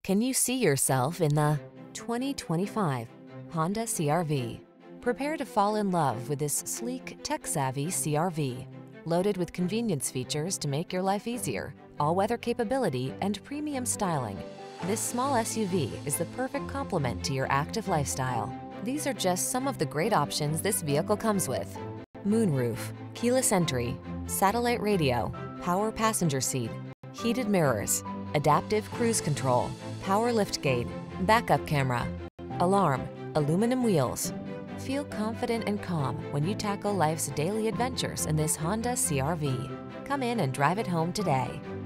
Can you see yourself in the 2025 Honda CR-V? Prepare to fall in love with this sleek, tech-savvy CR-V. Loaded with convenience features to make your life easier, all-weather capability, and premium styling, this small SUV is the perfect complement to your active lifestyle. These are just some of the great options this vehicle comes with: moonroof, keyless entry, satellite radio, power passenger seat, heated mirrors, adaptive cruise control, power liftgate, backup camera, alarm, aluminum wheels. Feel confident and calm when you tackle life's daily adventures in this Honda CR-V. Come in and drive it home today.